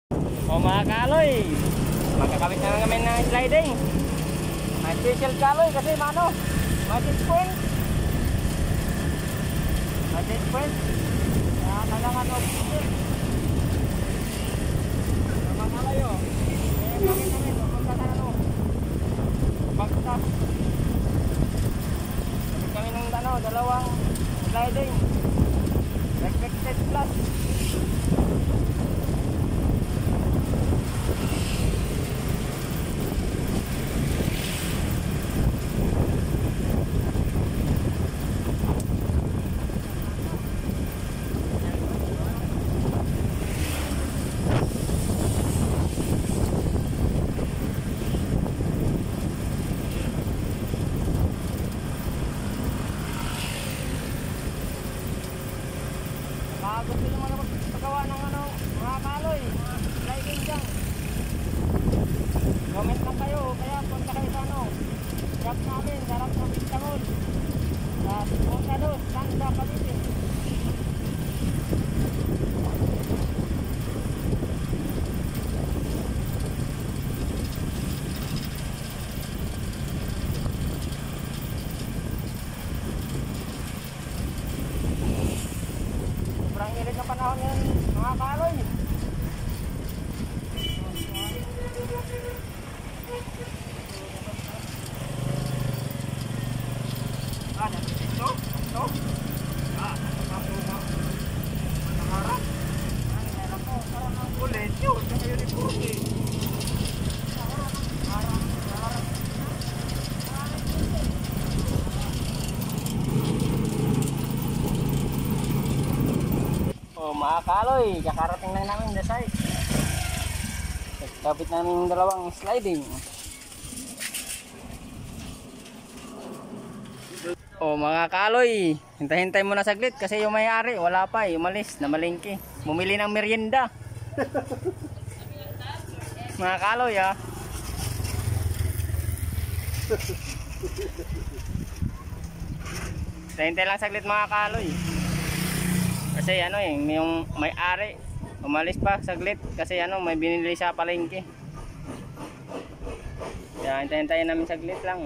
O mga kaloy, magkakabit na kami ng sliding. May special kaloy kasi mano, may point. May point. Kaya kailangan oxygen. Mga kaloy o. Kaya kami pupunta sa ano. Bagtas. Kabit kami ng ano, dalawang sliding. Respected plus. Gusto nyo mga paggawa ng ano, mga kaloy, mga sliding dyan. Comment lang kayo, kaya punta kayo sa ano, shop namin, sarap ng Bistamol. Sa Punta Dos, Santa Cavite. Sobrang init ng panahon yan, mga kaloy. Dito? Ito? Nakaharap? Meron ko, parang ang ulit yun. Saka yun yung puti. O mga kaloy, kakarating lang namin the site. Kapit namin yung dalawang sliding. O mga kaloy, hintay-hintay muna saglit kasi yung may-ari wala pa, umalis na malingki. Bumili ng merienda. Mga kaloy ah. Hintay lang saglit mga kaloy. Kasi ano yung may-ari umalis pa saglit kasi ano may binili sa palengke. Kaya hintayin namin saglit lang.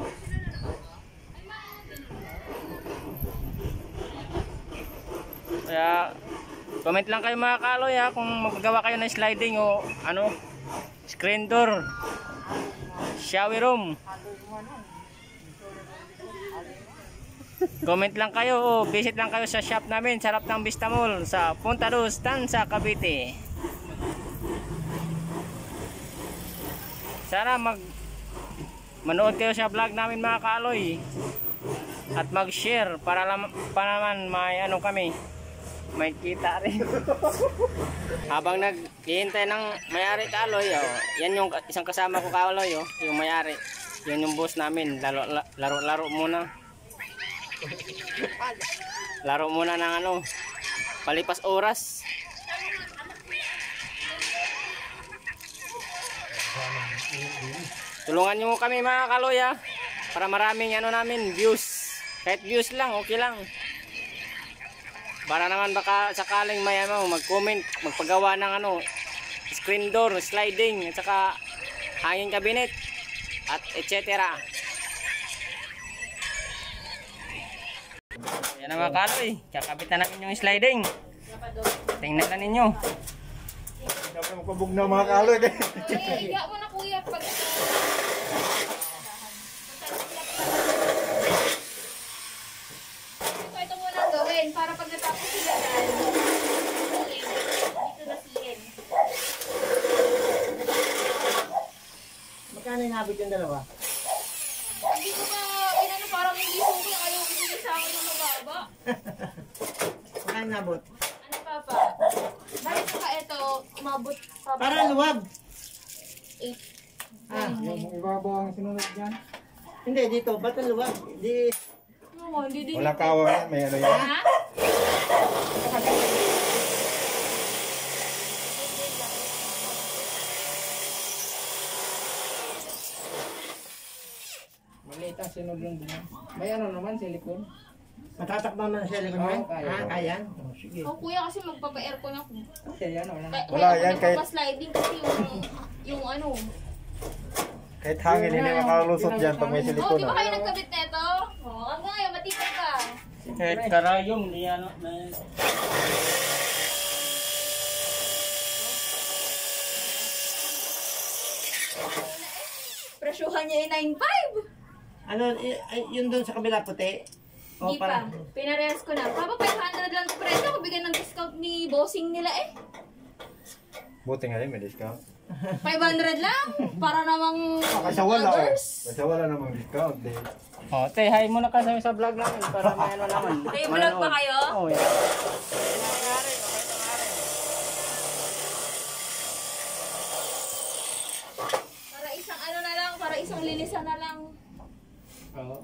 Kaya comment lang kayo mga kaloy ha kung magagawa kayo ng sliding o ano screen door, shower room. Comment lang kayo o visit lang kayo sa shop namin, sarap ng Bistamol sa Punta Dos, Tansa, Cavite. Sana manood kayo sa vlog namin mga kaloy at mag-share para naman may ano kami, may kita rin. Habang naghihintay ng may-ari kaloy, yan yung isang kasama ko kaloy, yung may-ari. Yan yung boss namin, laro muna. Laro muna ng ano, palipas oras. Tulungan nyo kami mga kaloy para maraming ano namin views. Kahit views lang, okay lang. Para naman baka sakaling may ano, mag-comment, magpagawa ng ano, screen door, sliding, at saka hanging cabinet, at etc. Yan na mga kaloy, kakabit na namin yung sliding. Tingnan na ninyo. Dapat makabog na mga kaloy. Higa mo na kuya pag ito muna gawin para pag natapos sila dito na silin. Magkano inabot yung dalawa? Hindi ko pa inano parang hindi ko kayo binigay sa akin ng mababa. Magkano inabot? Ano papa? Bakit pa ito umabot pa ba? Para luwag. 8. Yung ibabaw ang sinunod dyan? Hindi, dito. Ba't ang luwag? Di... Hindi din. Walang kawa yan. May ano yan. Ha? Maliit ang sinunod din. May ano naman, silikon. Matatakpan mo na silicone yan? Kaya? Oh, sige. Oh, kuya, kasi magpapa-aircon ako. Wala yan, kahit- sliding kasi yung ano. Kahit hangin, hindi makalusot dyan pag may Oh, silikon di ba na. kayo nagkabit neto? Oh, hanggang ngayon, matipid ka. Kahit karayom, di ano. Presyuhan niya yung 9.5. Ano, yun doon sa kabila puti? Hindi pa. Pinarehas ko na. Papa, 500 lang sa presyo. Kung bigyan ng discount ni bossing nila eh. Buti nga rin, may discount. 500 lang? Para namang Kasi wala, oh. others. Kasi wala namang discount, eh. Oh, te, hi muna ka sa vlog namin para may ano naman. May vlog pa kayo? Oh, yeah. Para isang ano na lang, para isang linisan na lang. Oo.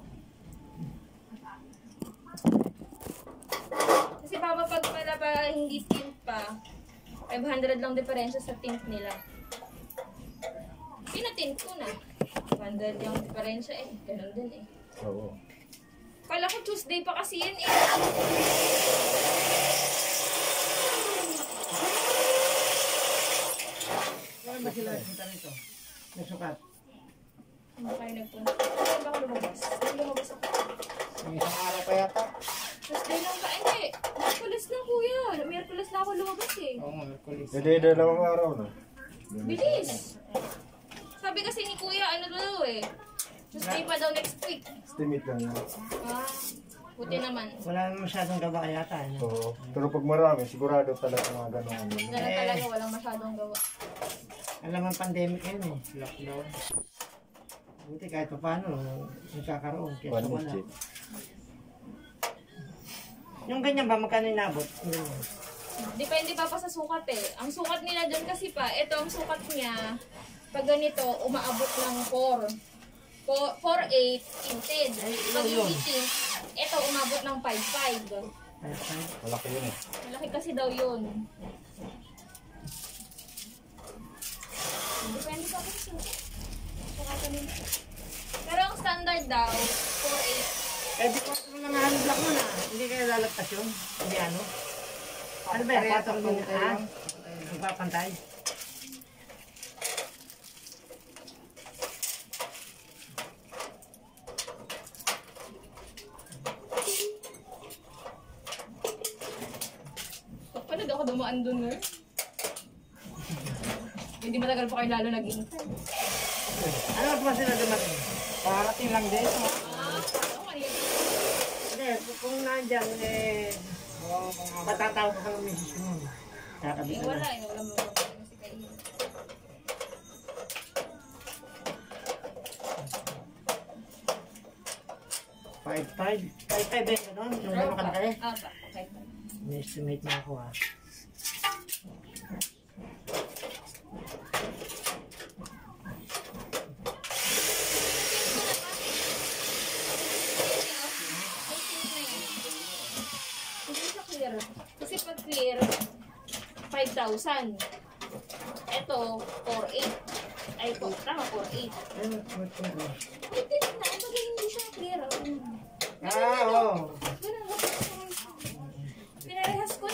Kasi papa, pag pala pa hindi tint pa, 500 lang diferensya sa tint nila. Pinatint ko na. 500 yung diferensya eh. Ganun din eh. Oo. Kala ko Tuesday pa kasi yun eh. Saan ba sila nagpunta rito? Nagsukat? Hindi kayo nagpunta. Saan ba ako lumabas? Saan lumabas ako? May isang araw pa yata. Tuesday lang ba? Hindi. Miyerkules na kuya. Miyerkules na ako lumabas eh. Oo, Merkulis. Hindi, dalawang araw na. Bilis. Sabi kasi ni kuya, ano daw eh. Tuesday pa daw next week. Estimate lang yan. Ah, buti naman. Wala naman masyadong gawa yata. Ano? Oo. Pero pag marami, sigurado talaga mga ganun. ano. Ganun talaga, walang masyadong gawa. Alam ang pandemic yun eh. Lockdown. Buti kahit pa paano, nagkakaroon. Kaya One wala. inch. Yung ganyan ba, magkano inabot? Depende pa sa sukat eh. Ang sukat nila dyan kasi pa, ito ang sukat niya. Pag ganito, umaabot ng 4.8 tinted. Pag hindi tint, ito umabot ng 5.5. Malaki yun eh. Malaki kasi daw yun. Depende pa sa sukat. Sukatan nila. Pero ang standard daw, 4.8. Eh, di ko ito lang hand block mo na. Hindi kayo lalagpas yun. Hindi ano. Ano ba yan? 4 minutes ha? Magpapantay. Pala daw ako dumaan dun ngayon. Hindi matagal pa kayo lalo nag-intern. Ano pa sila dumating? Parating lang din. Ako kanina. Hindi, kung nandyan, eh, patatawag ka ng misis mo. Kakabit Eh, na wala lang. eh. Wala mo kasi kayo. Five ba yun ganun? Yung gano'n kalaki? Ah, ba? Okay. May estimate na ako ha. Hindi siya clear. Kasi pag clear, 5,000. Ito, 4,800. Ay, tama, 4,800. Ano, ano? Hindi na, pag hindi siya clear. Oo. Ganun, pinarehas ko na.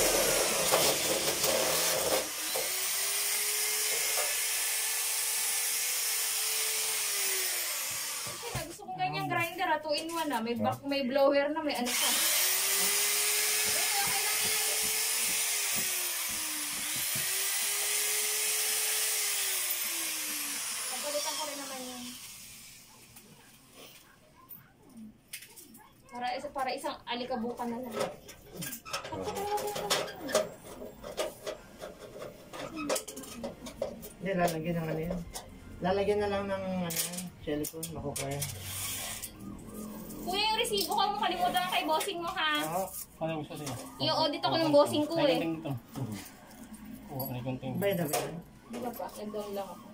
Kasi na, gusto kong ganyang grinder, 2-in-1 na. May back, may blower na, may ano pa. Pagpalitan ko rin naman yun. Para isang alikabukan na lang. Hindi, lalagyan ng ano yan. Lalagyan na lang ng ano, silicone, makukuha yan. Kuya, yung resibo ko mo, kalimutan ka kay bossing mo ha. Oo. Ano gusto siya? I-audit ako ng bossing ko eh. Ito. Oo, may kunting. Bayad na ba yan? Di ba pa? Nag-down lang ako.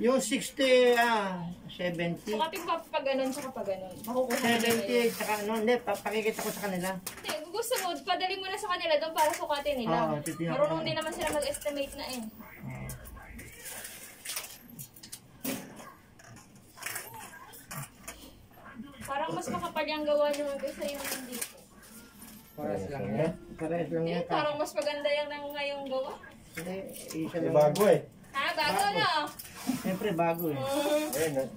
Yung 60, 70. Sukatin pa pag ganun, tsaka pag ganun. Makukuha ka nila 70, yun. saka ano, hindi, pakikita ko sa kanila. Hindi, gusto mo, padali mo na sa kanila doon para sukatin nila. Oo, titignan ko. Marunong din naman sila mag-estimate na eh. Parang mas makapal yung gawa nyo kaysa yung dito. Pares lang yan. Pares lang Hindi, yan. parang mas maganda yung nang ngayong gawa. Hindi, isa May lang. bago eh. Ha, bago na. Siyempre bago eh. Ayun eh.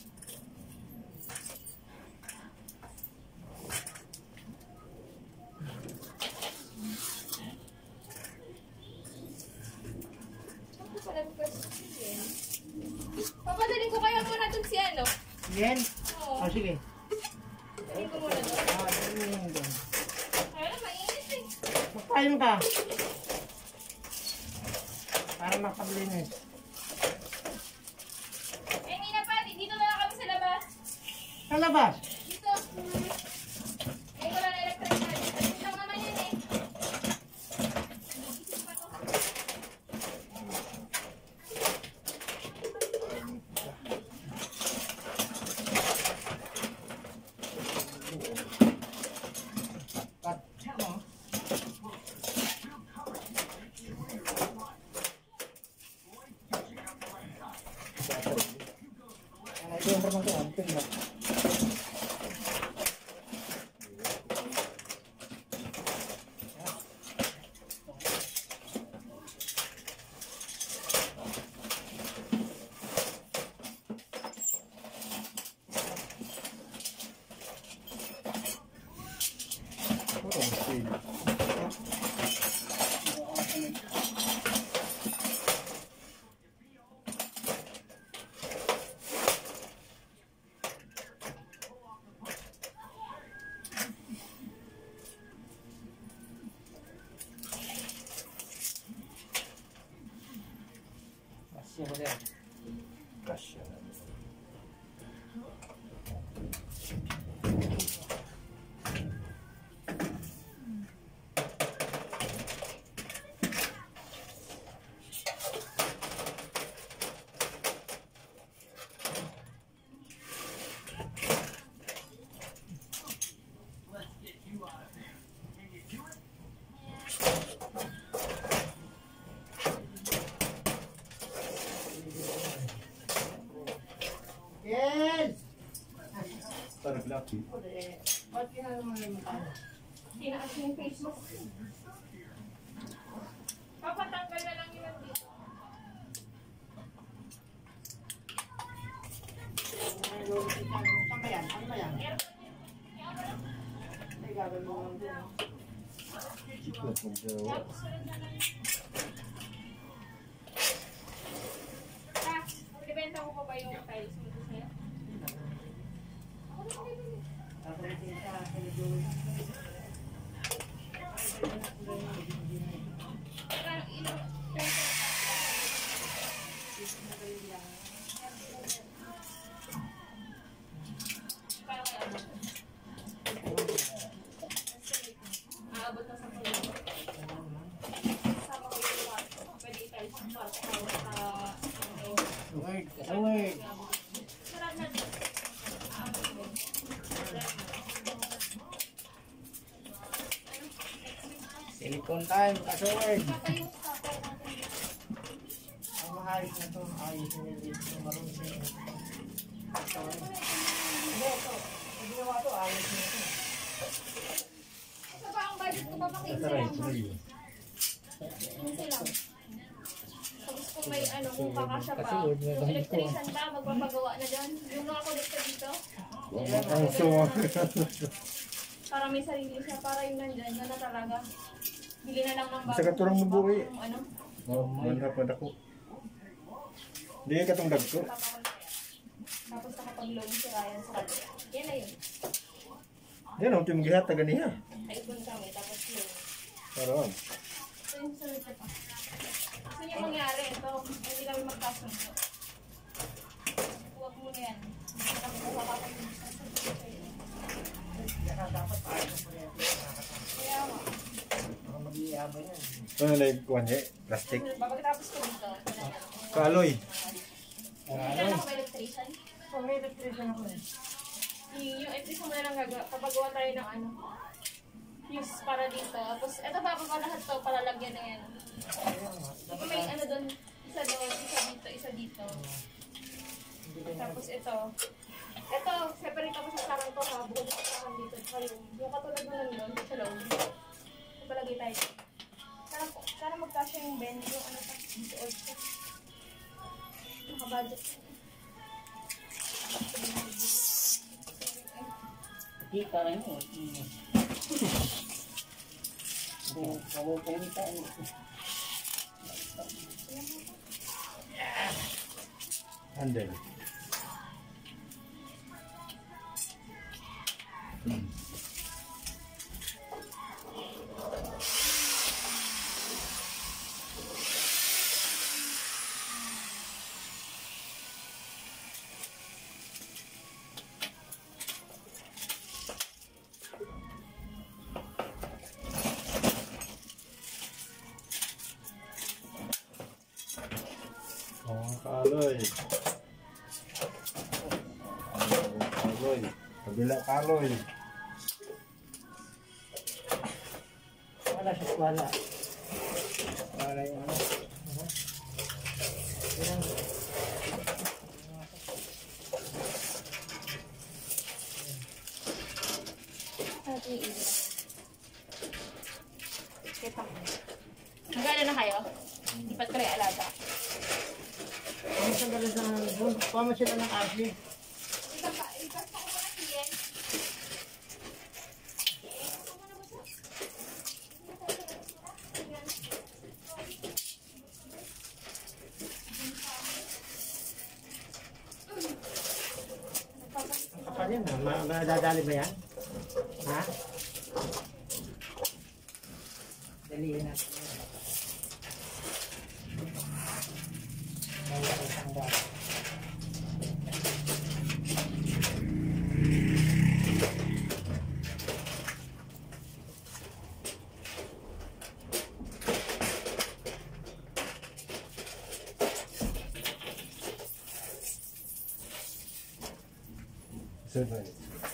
Ako pala question. Papadalin ko kaya muna dun si ano. Yan? Oo. O sige. Dalhin ko muna dun. Ano yun doon? Kaya na, mainit eh. Magpayong ka. Para makablinis. Eh, Nina pa, dito na lang kami sa labas. Sa labas. Dito. Eh, wala na electric na. Dito lang naman yun eh. Isip pa to. Kasya. Yes! Parang lucky. Ba't kaya naman yung mukha? Tinaas yung face mask. Papatanggal na lang yun dito. Saan ba yan? Ano ba yan? Ay, gagawin mo lang din. Ikot mo siya. Ah, ibenta ko pa ba yung tiles mo dito sa'yo? Ako na bibili. Tatalitin sa kalidon. Parang ilo. Parang ano. Aabot na sa kulo. Sama ko yung kwarto. Pwede i-tiles yung kwarto. Word, word. Sarap na din. Silicone time, kasword. Papayos ka pa natin. Ang mahayos na to, ayos na dito, marunong siya. Hindi, ito. Ang ginawa to, ayos na ito. Ito ba ang budget ko pa? 15 lang ha? 15 lang. Tapos kung may ano, kung kakasya pa, yung electrician pa, magpapagawa na dyan. Yung ako dito. Ang suwa. Para may sarili siya, para yung nandyan, na talaga. Bili na lang ng bago. Sa katurang mo buhay. Yung ano, Manda pa ako. Hindi ka itong dag ko. papakon na yan. Tapos nakapag-loan si Ryan sa kanya. Yan na yun. Yan ang tim gihat taga niya. Naipon kami, tapos loan. Karon. So yung sunod na pa. Gusto niyo mangyari, ito, hindi kami magkasundo. Huwag mo na yan. Nakakuha ka pa yung Dapat ayos mo yan. kaya mo. Baka mag-iabay yan. Ano na yung kuwan niya? Plastic. Pagkatapos ko dito, Kaaloy. Kailan ako may electrician? Oh, may electrician ako eh. Yung electrician mo na lang kapagawa tayo ng ano, fuse para dito. Tapos, ito bababa lahat to para lagyan na yan. Tapos may ano doon, isa dito, isa dito. Tapos ito. Ito, separate ako sa sarang to ha. Bukod sa sarang dito. Yung katulad mo lang doon, sa loob. Palagay tayo. Sana magkasya yung bend, yung ano pa, dito also. Nakabudget. Kita rin mo. Pumupumita. Andel. Kaloy. Kaloy. Kabila kaloy. Wala siya, wala. Wala yung ano. Kita. Magkano na kayo? Lipat ko rin alaga. Ano siya galing sa doon? Pama sila ng Ashley. Ikas pa ko na siya. Ang kapal yan ha? Madadali ba yan? Ha? Dalihin natin. Seven.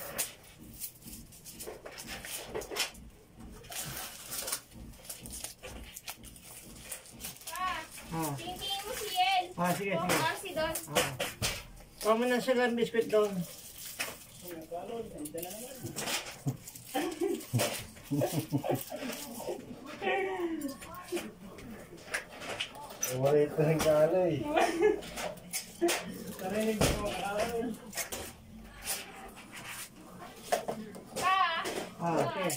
Tingin mo si Yen. Sige, Kung sige. si Don. Kuha mo na sila ng biscuit doon. Umalit na ng kaloy. Okay.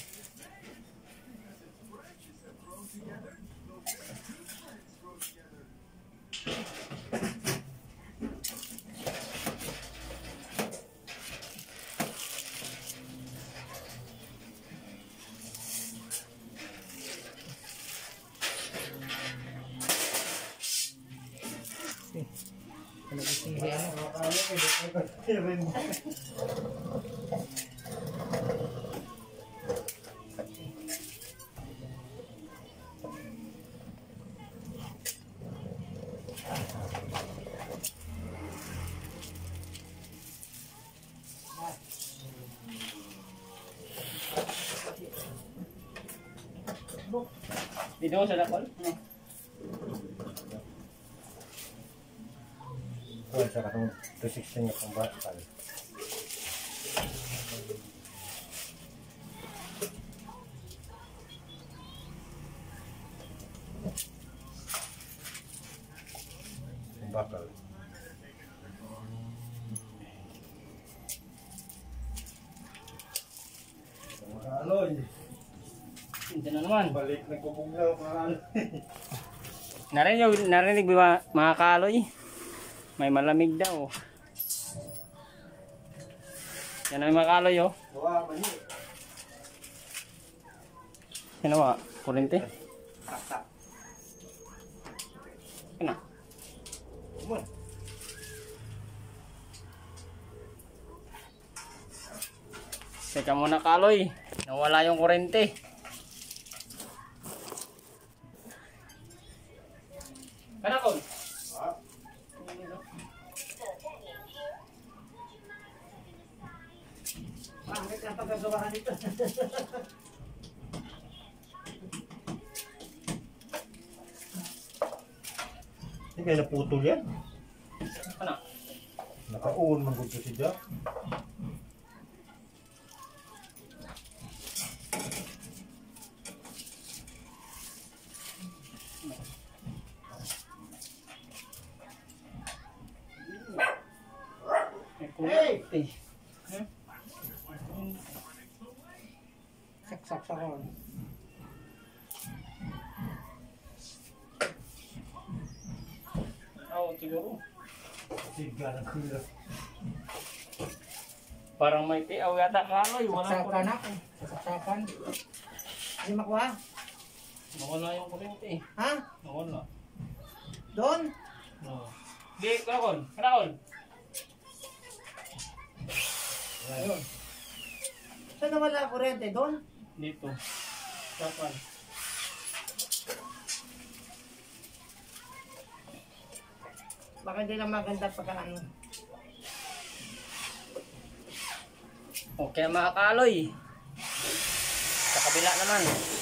Dito sa dakol? Kuha sa katong 216 yung pambatal. Bakal. Kaloy. Ito na naman. Balik na kubuglaw kaloy. Narinig ba mga kaloy? May malamig daw. Yan ang mga kaloy oh. Wah, mani. Sinawa? Kurente? Kena? Kumon. Teka muna kaloy. Nawala yung kurente. Kanakol? Pangit ang pagkagawa ka nito. Hindi kaya naputol yan. Ano? Naka-on man gusto siya. Hey! Saksak sa ko. Oo, siguro. Siga na kula. Parang may tiaw yata kaloy. Saksakan ako. Saksakan. Hindi makuha. Nawala yung kuryente eh. Ha? Nawala. Doon? No. Di, kanakon. Kanakon. Ayun. Saan nawala ang kuryente? Doon? Dito. Kapan? Baka hindi lang maganda pagka ano. Okay mga kaloy. Sa kabila naman.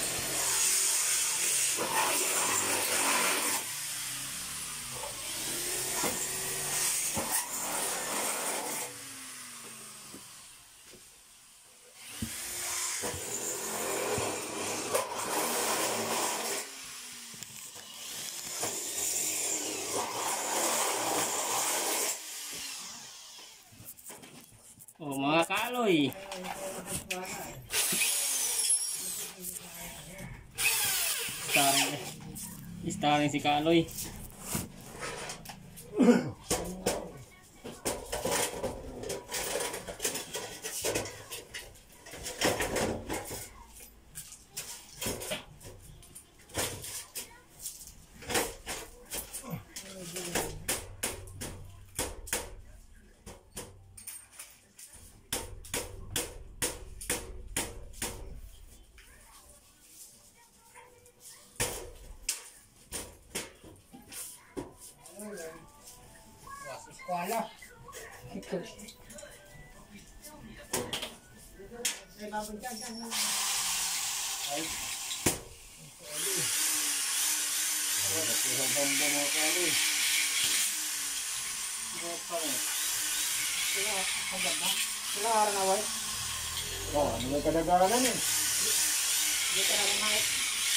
Oh mga kaloy. Starring si Kaloy. Kuala. Sila orang awal. Oh, may kadaganan eh. Hindi ka na lumahit.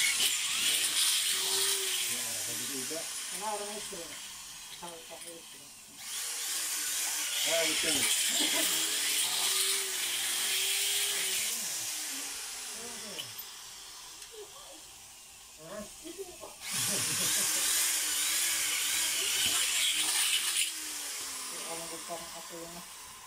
Sila orang itu. Sama pakai itu. Ah, ito. Ang gusto ako yung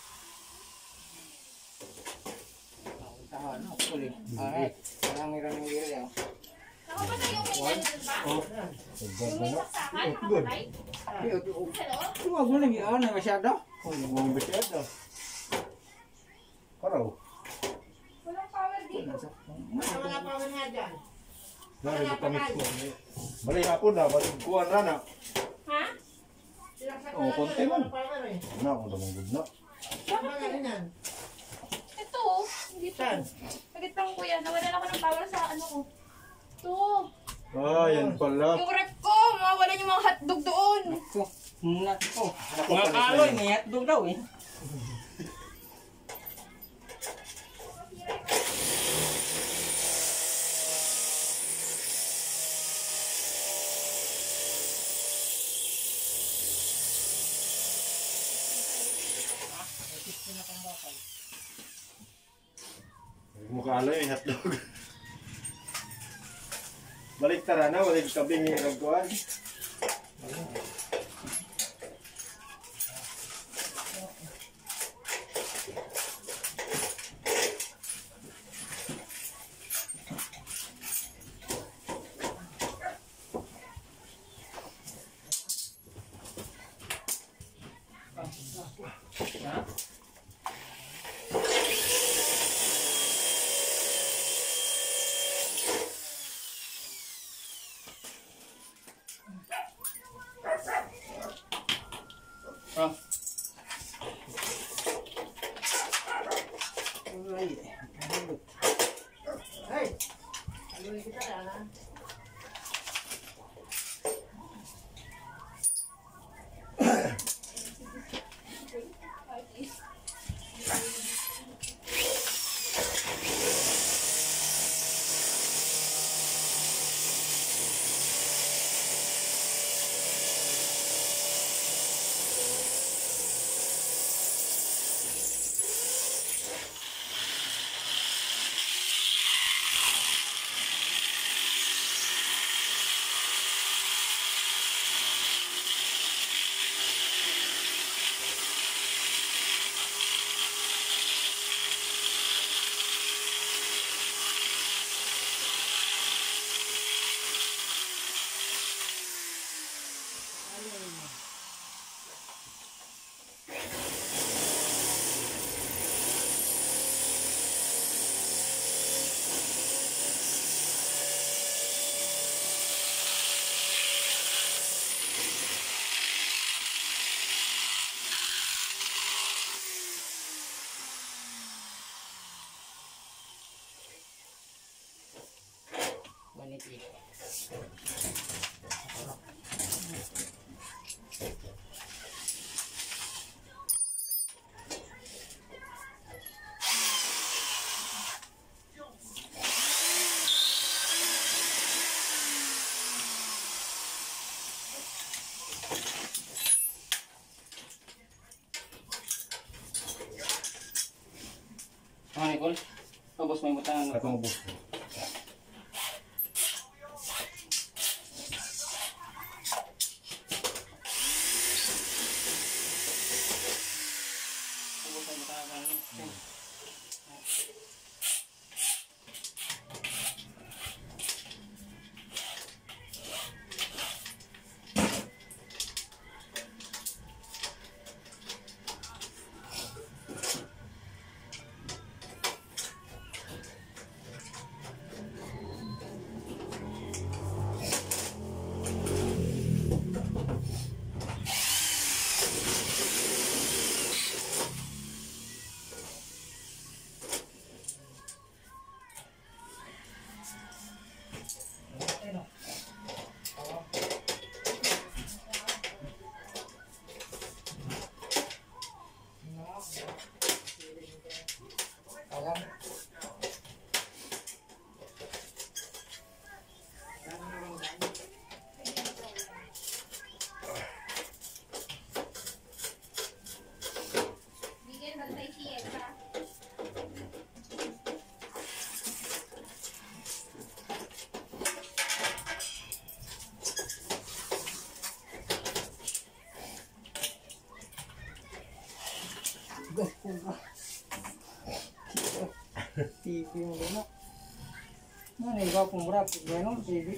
tahan ako ulit. Alright. Parang meron ng gilid yan. Nakapatay yung may ano dun ba? Yung may saksakan, nakapatay? Hello? Huwag mo lagi na masyado. Oh, yung mga besyado. Paraw. Walang power dito. Wala power nga dyan. Nari ko kami ko. Bali hapon na, ba't kuhan na na. Ha? Oh, konti man. Power eh. Na, ako naman good na. Ano nga rin yan? Ito oh. Hindi to. Saan? Pagit lang kuya, nawalan ako ng power sa ano ko. Ito. Ah, yan pala. Yung rep ko, mawalan yung mga hotdog doon. Nako. Mga kaloy, may hotdog daw eh. Mukha lang yung hotdog. Balik tara na, walig kabing yung nagkuhan. Ah, Alright. Oh, Nicole. Ubos may butangan. Katong ubos. Ubos may butangan. Bigyan bantay siya ka. TV mo na. Ano, ikaw kung murap, gano'n, TV.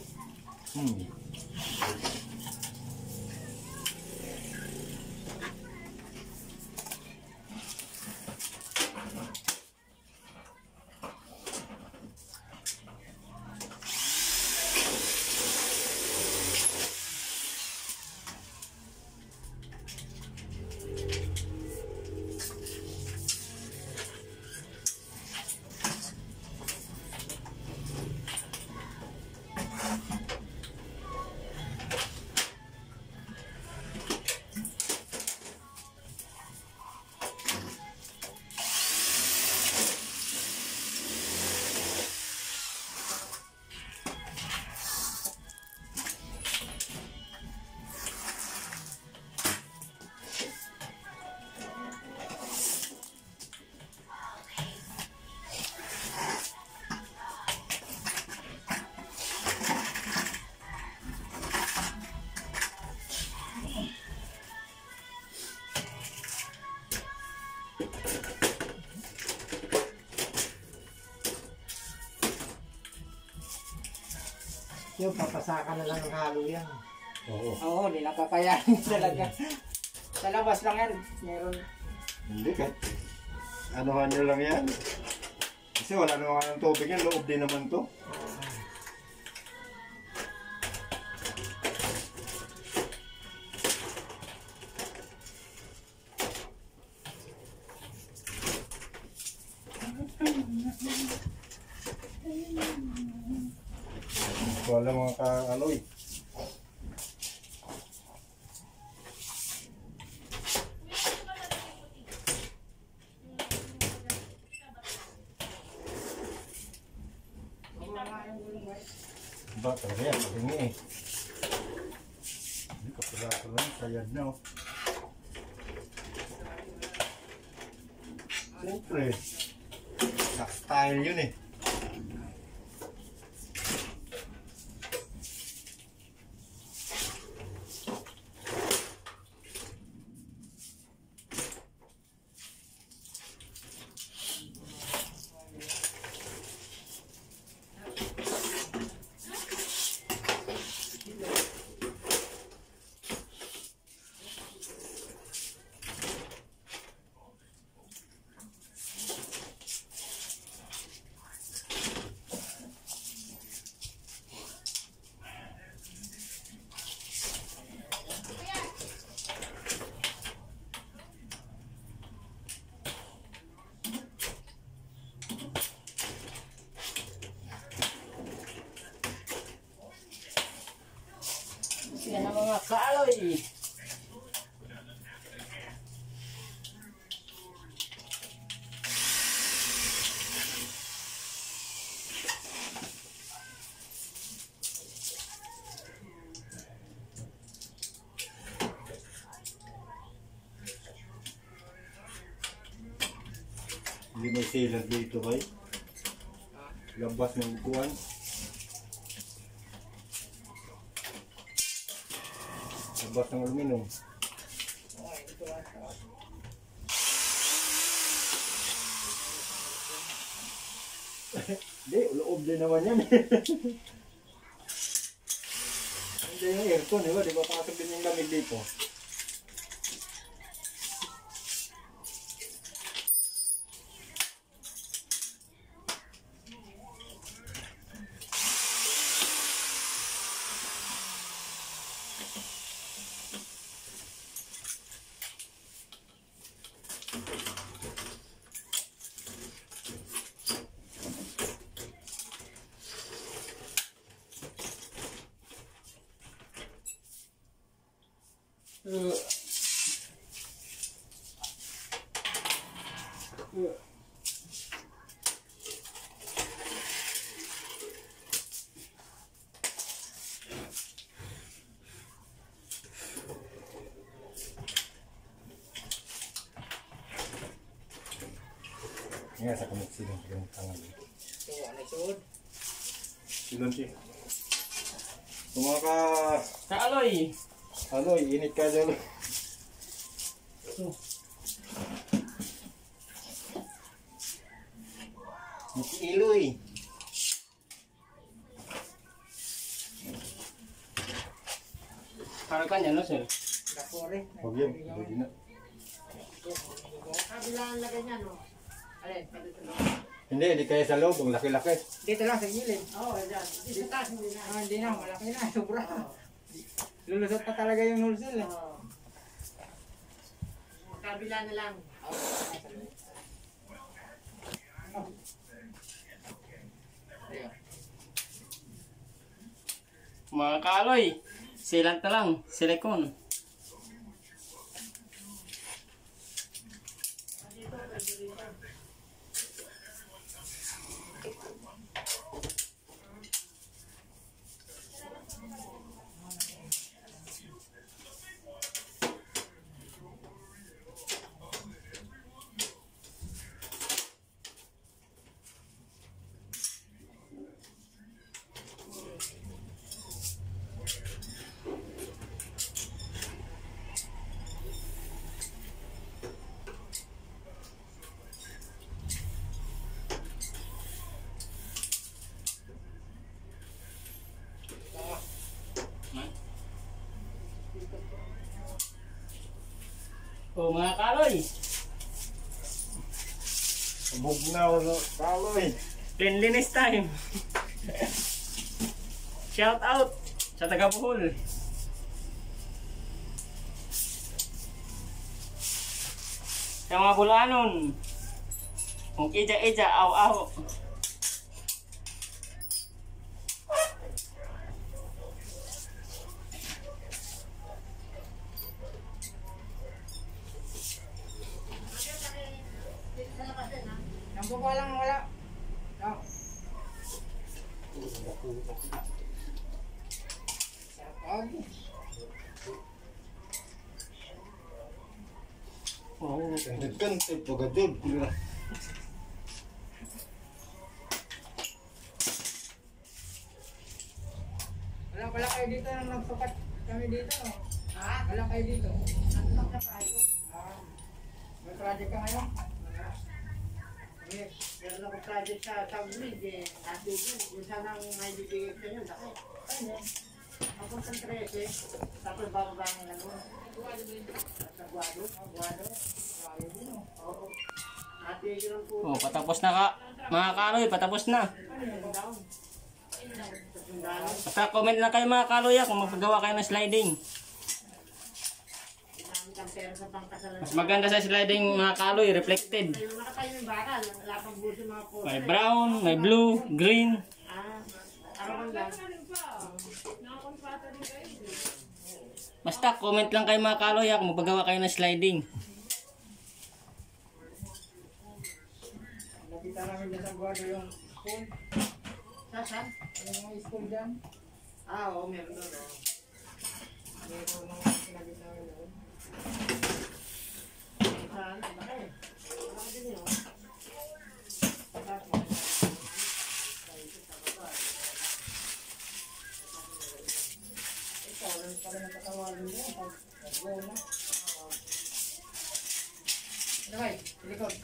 Yung papasaka na lang ng halo yan. Oo. Oo, hindi nakakayanin talaga. Sa labas lang yan. Meron. Hindi ka. Anuhan nyo lang yan. Kasi wala naman ng tubig yan. Loob din naman to. Wala mga ka-aloy. Ba, talaga yan. Patingi eh. Hindi, kapila-kapila lang. Sayad na oh. Siyempre. Style yun eh. Hindi may sealant dito kay. Labas ng kuwan. Labas ng aluminum. Hindi, loob din naman yan. Hindi yung aircon, di ba? Di ba pasok din yung lamig dito? Nga sa kamot silang yung tangan. Silang siya. Mga Kaaloy! ano, init ka dyan. Iloy. Parang kanya, no, sir? Dakore. Huwag yan, hindi na. Kabilaan lagay niya, no? Alin, dito lang. Hindi kaya sa loob, ang laki-laki. Dito lang sa gilid. Oo, dyan. Dito taas, hindi na. Hindi na, malaki na, sobra. Lulusot pa talaga yung nozzle eh. Kabila na lang. Mga kaaloy, sealant na lang, silicone. O mga kaaloy, Bug na ako, kaloy. cleanliness time. Shout out sa taga Bohol. Sa mga Bulanon, kung ija-ija, aw-aw. Ang baba lang wala. Oh. Oh, Nagkantay pagadod. Wala kayo dito nang nagpapat kami dito. Ha? Wala kayo dito. Ano lang na tayo? May project ka ngayon? Yes, meron ako project sa Tagrig eh. At dito, yung sanang may bibigay sa inyo, laki. Ayun eh. Ako sa 13, tapos bababa ng ano. Sa Guado. Guado. Guado din oh. Oo. Ate, yun ang po. oh, patapos na ka. Mga kaaloy, patapos na. Ano yun? Down. Basta comment lang kayo mga kaaloy kung magpagawa kayo ng sliding. Ang pera sa pangkasalan. Mas maganda sa sliding mga kaaloy, reflected. Yung nakatayo yung bakal, wala pang buso mga po. May brown, may blue, green. Araw lang. Basta comment lang kayo mga kaaloy kung magpagawa kayo ng sliding. Nakita namin dyan sa Guado yung school. Saan? Yung mga school dyan. Oo, meron doon. Meron nung sinagit namin doon. Saan? Bakit? Bakit din yun? sunod.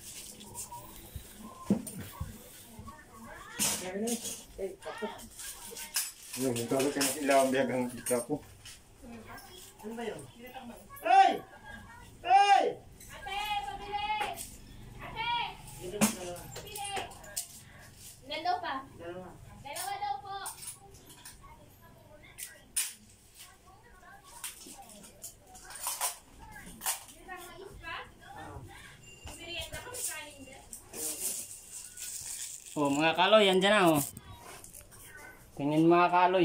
Kapos. Yung magkalo ka na ilang biyagang kita ko. Ano ba yun? Hey! Hey! Ate, pabili! Ate! Dito na dalawa. Pili! Ilan daw pa? Dalawa. Dalawa daw po. Isang mais pa? Merienda ko sa kanin din. Oh, mga kaloy, yan dyan na oh. Tingin mga kaloy.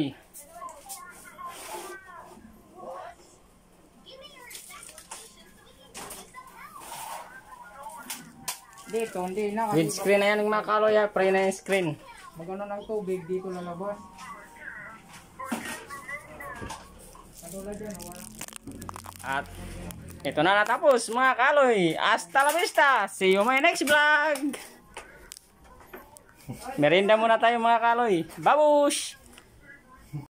Dito, hindi na. Kasi Windscreen na yan ng mga kaloy ha. Pre na yung screen. magano ng tubig, dito lalabas. Katulad yan, wala. At ito na natapos mga kaloy. Hasta la vista. See you my next vlog. Merinda muna tayo mga kaloy. Babush!